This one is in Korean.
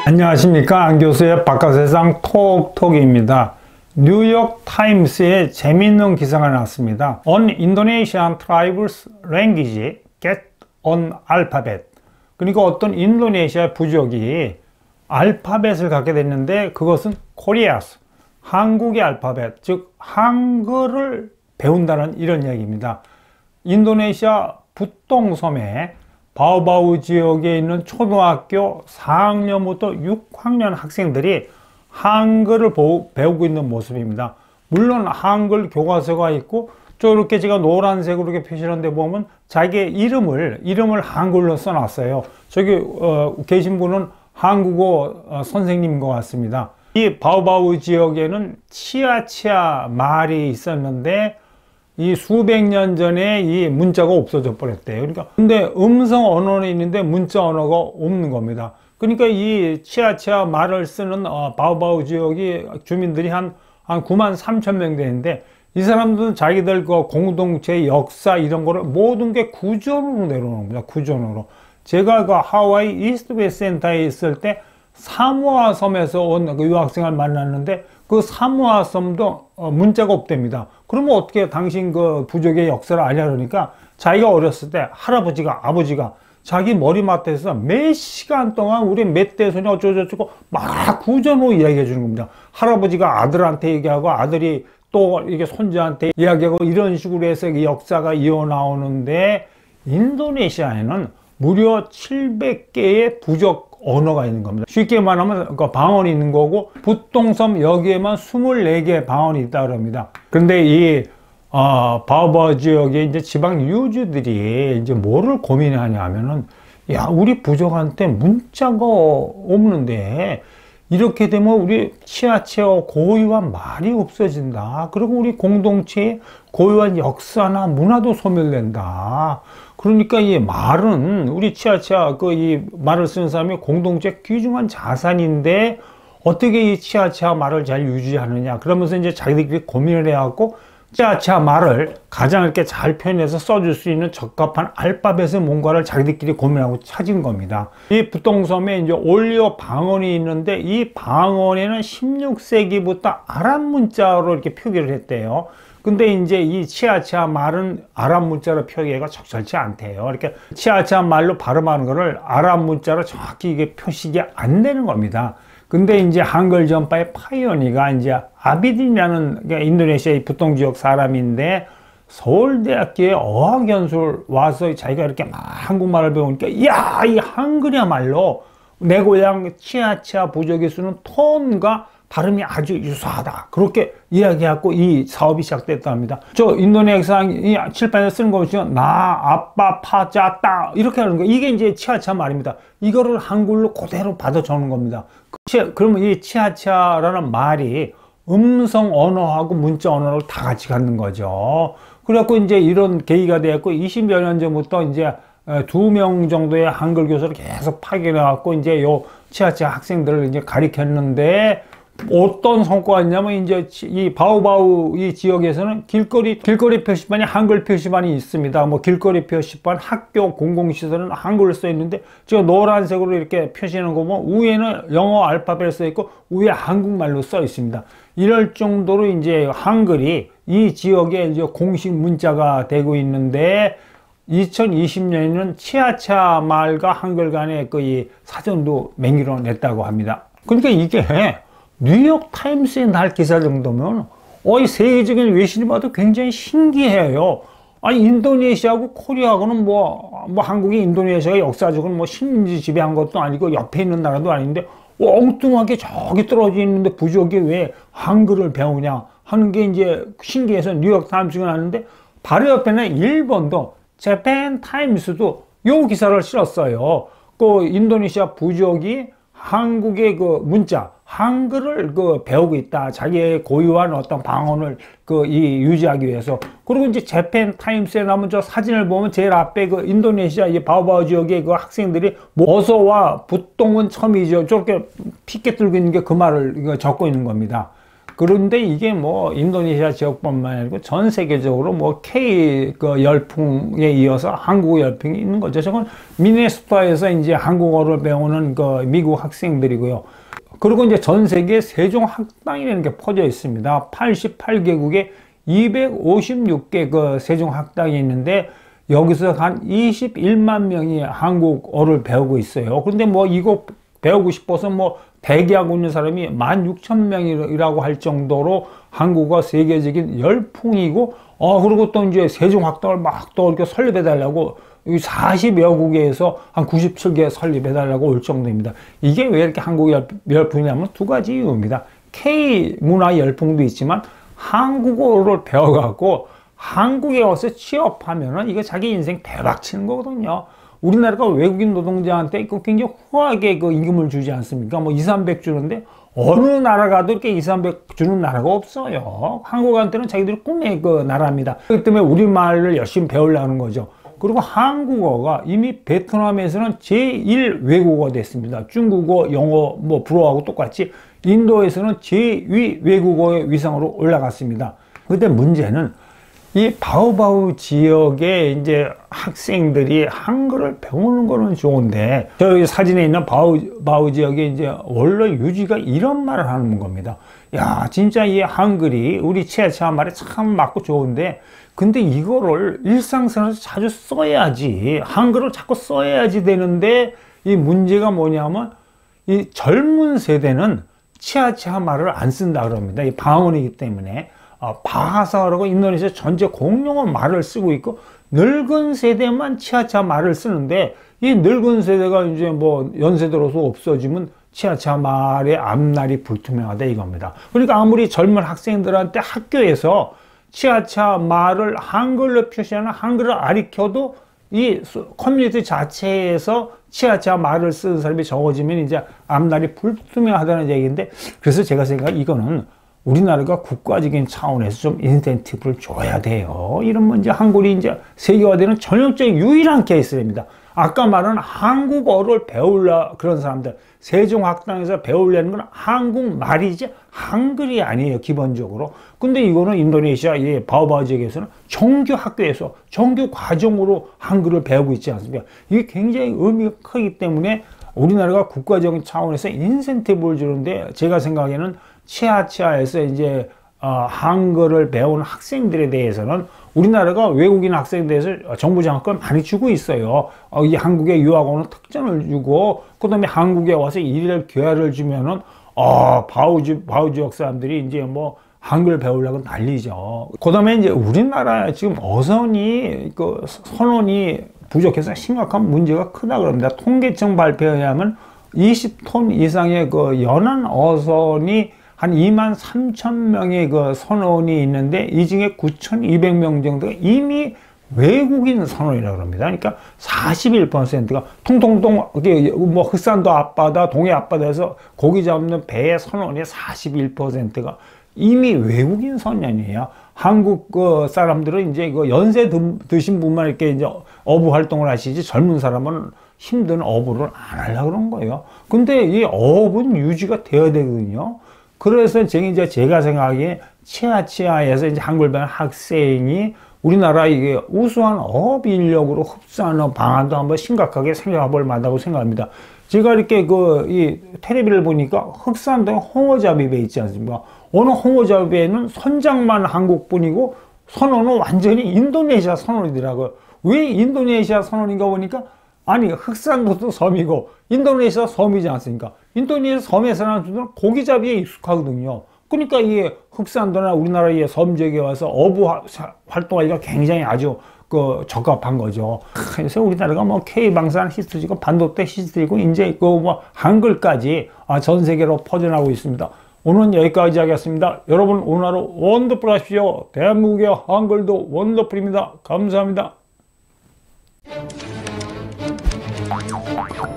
안녕하십니까, 안 교수의 바깥세상 톡톡입니다. 뉴욕 타임스에 재미있는 기사가 나왔습니다. On Indonesian tribes language get on alphabet. 그러니까 어떤 인도네시아 부족이 알파벳을 갖게 됐는데 그것은 코리아스, 한국의 알파벳, 즉 한글을 배운다는 이런 얘기입니다. 인도네시아 붓동섬에 바오바우 지역에 있는 초등학교 4학년부터 6학년 학생들이 한글을 배우고 있는 모습입니다. 물론 한글 교과서가 있고 저렇게 제가 노란색으로 이렇게 표시한 데 보면 자기의 이름을 한글로 써놨어요. 저기 계신 분은 한국어 선생님인 것 같습니다. 이 바오바우 지역에는 치아치아 말이 있었는데 이 수백 년 전에 이 문자가 없어져 버렸대요. 그러니까 근데 음성 언어는 있는데 문자 언어가 없는 겁니다. 그러니까 이 치아치아 말을 쓰는 바오바우 지역이 주민들이 한 9만 3천 명 되는데 이 사람들은 자기들 그 공동체 역사 이런 거를 모든 게 구전으로 내려오는 겁니다. 구전으로. 제가 그 하와이 이스트웨스트 센터에 있을 때 사모아 섬에서 온 그 유학생을 만났는데 그 사모아 섬도 문자가 없답니다. 그러면 어떻게 당신 그 부족의 역사를 아냐 그러니까 자기가 어렸을 때 할아버지가 아버지가 자기 머리맡에서 몇 시간 동안 우리 멧돼소냐 어쩌고저쩌고 막 구전으로 이야기해 주는 겁니다. 할아버지가 아들한테 얘기하고 아들이 또 이게 손자한테 이야기하고 이런 식으로 해서 역사가 이어나오는데 인도네시아에는 무려 700개의 부족 언어가 있는 겁니다. 쉽게 말하면 방언이 있는 거고 붓동섬 여기에만 24개 방언이 있다 그럽니다. 그런데 이 바오바우 지역의 이제 지방 유주들이 이제 뭐를 고민하냐 하면은 야, 우리 부족한테 문자가 없는데 이렇게 되면 우리 치아치아 고유한 말이 없어진다. 그리고 우리 공동체의 고유한 역사나 문화도 소멸된다. 그러니까 이 말은 우리 치아치아 이 말을 쓰는 사람이 공동체 귀중한 자산인데 어떻게 이 치아치아 말을 잘 유지하느냐. 그러면서 이제 자기들끼리 고민을 해갖고 치아치아 말을 가장 이렇게 잘 표현해서 써줄 수 있는 적합한 알파벳의 뭔가를 자기들끼리 고민하고 찾은 겁니다. 이 붓동섬에 이제 올리어 방언이 있는데 이 방언에는 16세기부터 아랍 문자로 이렇게 표기를 했대요. 근데 이제 이 치아치아 말은 아랍 문자로 표기가 적절치 않대요. 이렇게 치아치아 말로 발음하는 거를 아랍 문자로 정확히 이게 표식이 안 되는 겁니다. 근데 이제 한글 전파의 파이오니가 이제 아비딘이라는 인도네시아의 붓동 지역 사람인데 서울대학교에 어학연수를 와서 자기가 이렇게 막 한국말을 배우니까 야, 이 한글이야말로 내 고향 치아치아 부족이 쓰는 톤과 발음이 아주 유사하다. 그렇게 이야기하고 이 사업이 시작됐다 합니다. 저 인도네시아 이 칠판에 쓰는 거 보시면 나, 아빠, 파자, 따 이렇게 하는 거 이게 이제 치아치아 말입니다. 이거를 한글로 그대로 받아 적는 겁니다. 그러면 이 치아치아라는 말이 음성 언어하고 문자 언어를 다 같이 갖는 거죠. 그래갖고 이제 이런 계기가 되었고 20여 년 전부터 이제 2명 정도의 한글 교사를 계속 파견해갖고 이제 요 치아치아 학생들을 이제 가르쳤는데 어떤 성과가 있냐면 이제 이 바오바우 이 지역에서는 길거리 표시판이 한글 표시판이 있습니다. 뭐 길거리 표시판, 학교 공공시설은 한글로 써 있는데 지금 노란색으로 이렇게 표시하는 거 보면 위에는 영어 알파벳 써 있고 위에 한국말로 써 있습니다. 이럴 정도로 이제 한글이 이 지역에 이제 공식 문자가 되고 있는데 2020년에는 치아치아 말과 한글 간의 이 사전도 맹기로 냈다고 합니다. 그러니까 이게 뉴욕 타임스에 날 기사 정도면 이 세계적인 외신이 봐도 굉장히 신기해요. 아니 인도네시아하고 코리아하고는 뭐 한국이 인도네시아가 역사적으로 뭐 식민지 지배한 것도 아니고 옆에 있는 나라도 아닌데 엉뚱하게 저기 떨어져 있는데 부족이 왜 한글을 배우냐 하는 게 이제 신기해서 뉴욕 타임스가 나왔는데 바로 옆에는 일본도 재팬 타임스도 요 기사를 실었어요. 그 인도네시아 부족이 한국의 그 문자 한글을 배우고 있다. 자기의 고유한 어떤 방언을 유지하기 위해서. 그리고 이제 재팬 타임스에 나오면 저 사진을 보면 제일 앞에 그 인도네시아 이 바오바우 지역의 그 학생들이 어서와 붓동은 처음이죠. 저렇게 피켓 들고 있는 게 그 말을 적고 있는 겁니다. 그런데 이게 뭐 인도네시아 지역뿐만 아니고 전 세계적으로 뭐 K 그 열풍에 이어서 한국어 열풍이 있는 거죠. 저건 미네소타에서 이제 한국어를 배우는 그 미국 학생들이고요. 그리고 이제 전 세계 세종학당이라는 게 퍼져 있습니다. 88개국에 256개 그 세종학당이 있는데 여기서 한 21만 명이 한국어를 배우고 있어요. 그런데 뭐 이거 배우고 싶어서 뭐 대기하고 있는 사람이 16,000명이라고 할 정도로 한국어 세계적인 열풍이고, 그리고 또 이제 세종학당을 막 또 이렇게 설립해달라고 40여 국에서 한 97개 설립해달라고 올 정도입니다. 이게 왜 이렇게 한국 열풍이냐면 두 가지 이유입니다. K 문화 열풍도 있지만 한국어를 배워갖고 한국에 와서 취업하면은 이거 자기 인생 대박 치는 거거든요. 우리나라가 외국인 노동자한테 굉장히 후하게 그 임금을 주지 않습니까? 뭐 2, 300 주는데 어느 나라 가도 이렇게 2, 300 주는 나라가 없어요. 한국한테는 자기들이 꿈의 그 나라입니다. 그렇기 때문에 우리말을 열심히 배우려는 거죠. 그리고 한국어가 이미 베트남에서는 제1 외국어가 됐습니다. 중국어, 영어, 뭐 불어하고 똑같이 인도에서는 제2 외국어의 위상으로 올라갔습니다. 근데 문제는 이 바오바오 지역에 이제 학생들이 한글을 배우는 거는 좋은데, 저기 사진에 있는 바오 지역에 이제 원래 유지가 이런 말을 하는 겁니다. 야, 진짜 이 한글이 우리 치아치아 말에 참 맞고 좋은데, 근데 이거를 일상생활에서 자주 써야지, 한글을 자꾸 써야지 되는데, 이 문제가 뭐냐면, 이 젊은 세대는 치아치아 말을 안 쓴다 그럽니다. 이 방언이기 때문에. 바하사라고 인도네시아 전체 공용어 말을 쓰고 있고, 늙은 세대만 치아치아 말을 쓰는데, 이 늙은 세대가 이제 뭐 연세 들어서 없어지면 치아치아 말의 앞날이 불투명하다 이겁니다. 그러니까 아무리 젊은 학생들한테 학교에서 치아치아 말을 한글로 표시하는 한글을 가르쳐도 이 커뮤니티 자체에서 치아치아 말을 쓰는 사람이 적어지면 이제 앞날이 불투명하다는 얘기인데, 그래서 제가 생각하기에 이거는 우리나라가 국가적인 차원에서 좀 인센티브를 줘야 돼요. 이러면 이제 한글이 이제 세계화되는 전형적인 유일한 케이스입니다. 아까 말한 한국어를 배우려 그런 사람들, 세종학당에서 배우려는 건 한국말이지 한글이 아니에요, 기본적으로. 근데 이거는 인도네시아 이 바오바오 지역에서는 정규 학교에서 정규 과정으로 한글을 배우고 있지 않습니까? 이게 굉장히 의미가 크기 때문에 우리나라가 국가적인 차원에서 인센티브를 주는데, 제가 생각에는 치아치아에서 이제 한글을 배우는 학생들에 대해서는 우리나라가 외국인 학생에 대해서 정부 장학금 많이 주고 있어요. 이 한국에 유학 오는 특전을 주고, 그 다음에 한국에 와서 일일 교회를 주면은 바오 지역 사람들이 이제 뭐 한글 배우려고 난리죠. 그 다음에 이제 우리나라 지금 어선이 그 선원이 부족해서 심각한 문제가 크다 그럽니다. 통계청 발표에 의하면 20톤 이상의 그 연안 어선이 한 23,000명의 그 선원이 있는데, 이 중에 9,200명 정도가 이미 외국인 선원이라고 합니다. 그러니까 41%가 통통통 뭐 흑산도 앞바다, 동해 앞바다에서 고기 잡는 배의 선원의 41%가 이미 외국인 선원이에요. 한국 그 사람들은 이제 그 연세 드신 분만 이렇게 이제 어부 활동을 하시지, 젊은 사람은 힘든 어부를 안 하려고 그런 거예요. 근데 이 어부는 유지가 되어야 되거든요. 그래서 제가 생각하기에 치아치아에서 이제 한글 배우는 학생이 우리나라 이게 우수한 어업 인력으로 흡수하는 방안도 한번 심각하게 생각해 볼 만하다고 생각합니다. 제가 이렇게 이 텔레비를 보니까 흑산동 홍어잡이배 있지 않습니까? 어느 홍어잡이배는 선장만 한국분이고 선원은 완전히 인도네시아 선원이더라고요. 왜 인도네시아 선원인가 보니까, 아니 흑산도도 섬이고 인도네시아 섬이지 않습니까? 인도네시아 섬에 사는 사람들은 고기잡이에 익숙하거든요. 그러니까 이 흑산도나 우리나라의 섬 지역에 와서 어부 활동하기가 굉장히 아주 그 적합한 거죠. 그래서 우리나라가 뭐 K방산 히스토리고 반도체 히스토리고 이제 그 뭐 한글까지 전 세계로 퍼져나가고 있습니다. 오늘은 여기까지 하겠습니다. 여러분 오늘 하루 원더풀 하십시오. 대한민국의 한글도 원더풀입니다. 감사합니다.